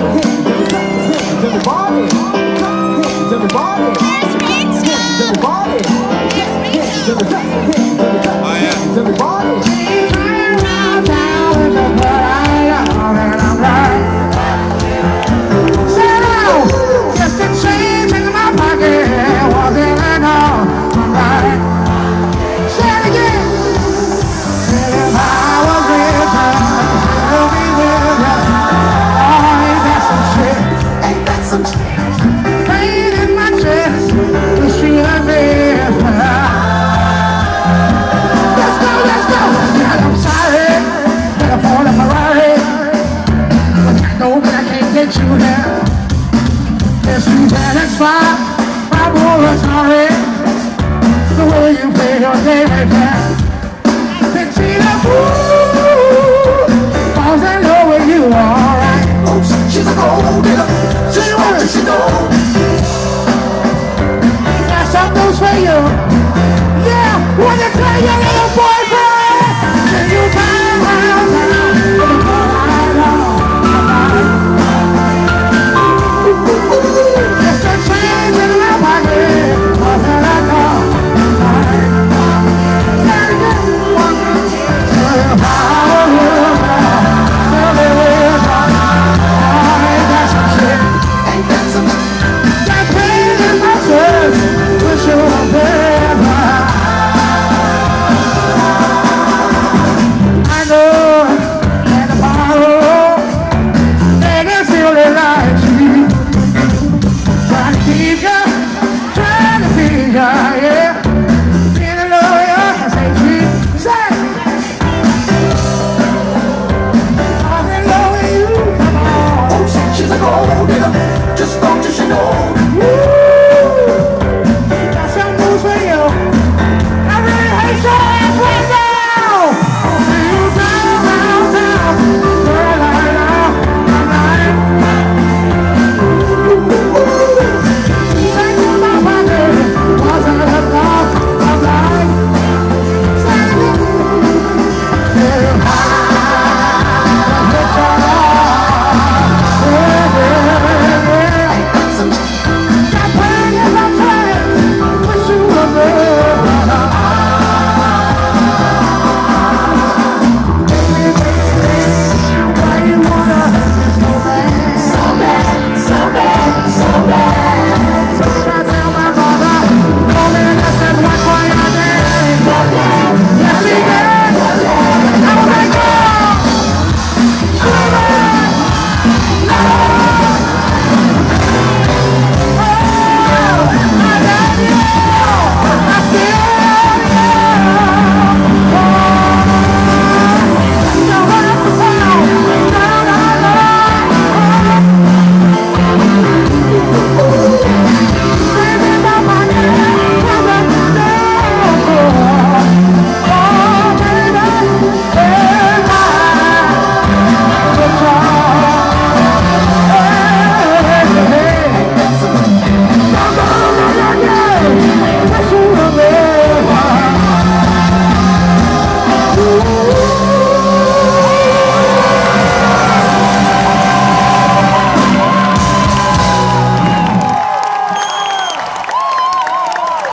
Get you here. Yes, you can. That's fine. My boy was sorry. The way you play your game again. Bettina, ooh, falls in love with you, alright. Oh, she's a gold digger. She wants you, she knows. Got some news for you. Yeah, wanna tell you, little boy.